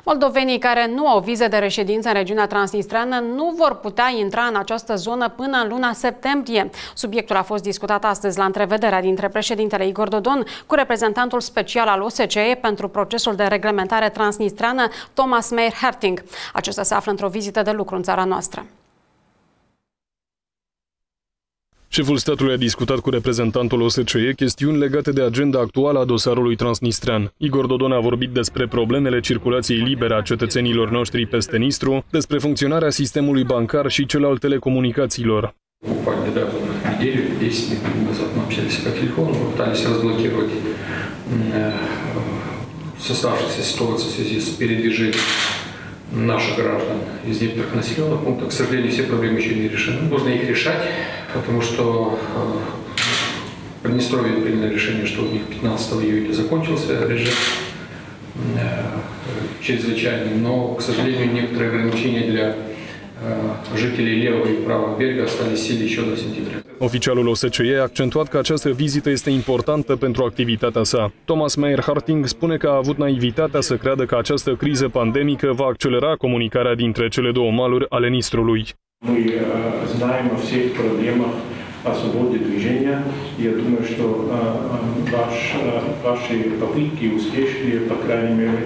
Moldovenii care nu au vize de reședință în regiunea transnistreană nu vor putea intra în această zonă până în luna septembrie. Subiectul a fost discutat astăzi la întrevederea dintre președintele Igor Dodon cu reprezentantul special al OSCE pentru procesul de reglementare transnistreană, Thomas Meyer-Harting. Acesta se află într-o vizită de lucru în țara noastră. Șeful statului a discutat cu reprezentantul OSCE chestiuni legate de agenda actuală a dosarului transnistrean. Igor Dodon a vorbit despre problemele circulației libere a cetățenilor noștri peste Nistru, despre funcționarea sistemului bancar și cel al telecomunicațiilor. Наших граждан из некоторых населенных пунктов. К сожалению, все проблемы еще не решены. Нужно их решать, потому что Приднестровье приняли решение, что у них 15 июля закончился режим чрезвычайный, но, к сожалению, некоторые ограничения для jителей levого и правого берега остались в силе еще до сентября. Oficialul OSCE a accentuat că această vizită este importantă pentru activitatea sa. Thomas Meyer-Harting spune că a avut naivitatea să creadă că această criză pandemică va accelera comunicarea dintre cele două maluri ale Nistrului. Мы знаем о всех проблемах о свободе движения. Я думаю, что ваши попытки успешные, по крайней мере,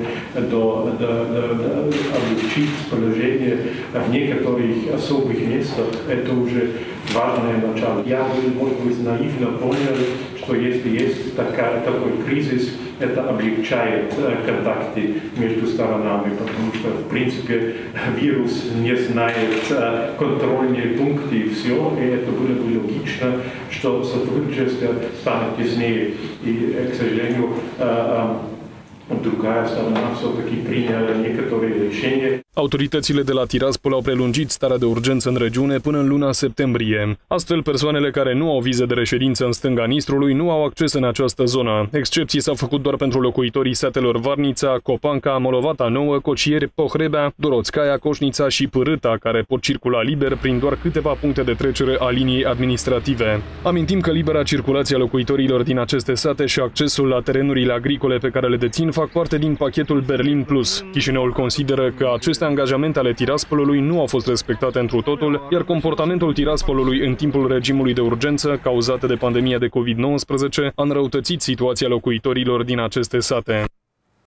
облегчить положение в некоторых особых местах. Это уже важное начало. Я бы, может быть, наивно понял, что если есть такой кризис, это облегчает контакты между сторонами, потому что, в принципе, вирус не знает контрольные пункты и все, и это было бы логично, что сотрудничество станет теснее. И, к сожалению, другая сторона все-таки приняла некоторые решения. Autoritățile de la Tiraspol au prelungit starea de urgență în regiune până în luna septembrie. Astfel, persoanele care nu au vize de reședință în stânga Nistrului nu au acces în această zonă. Excepții s-au făcut doar pentru locuitorii satelor Varnița, Copanca, Molovata Nouă, Cocieri, Pohrebea, Doroțcaia, Coșnița și Pârâta, care pot circula liber prin doar câteva puncte de trecere a liniei administrative. Amintim că libera circulație a locuitorilor din aceste sate și accesul la terenurile agricole pe care le dețin fac parte din pachetul Berlin Plus. Chișinăul consideră că aceste angajamente ale Tiraspolului nu au fost respectate întru totul, iar comportamentul Tiraspolului în timpul regimului de urgență, cauzată de pandemia de COVID-19, a înrăutățit situația locuitorilor din aceste sate.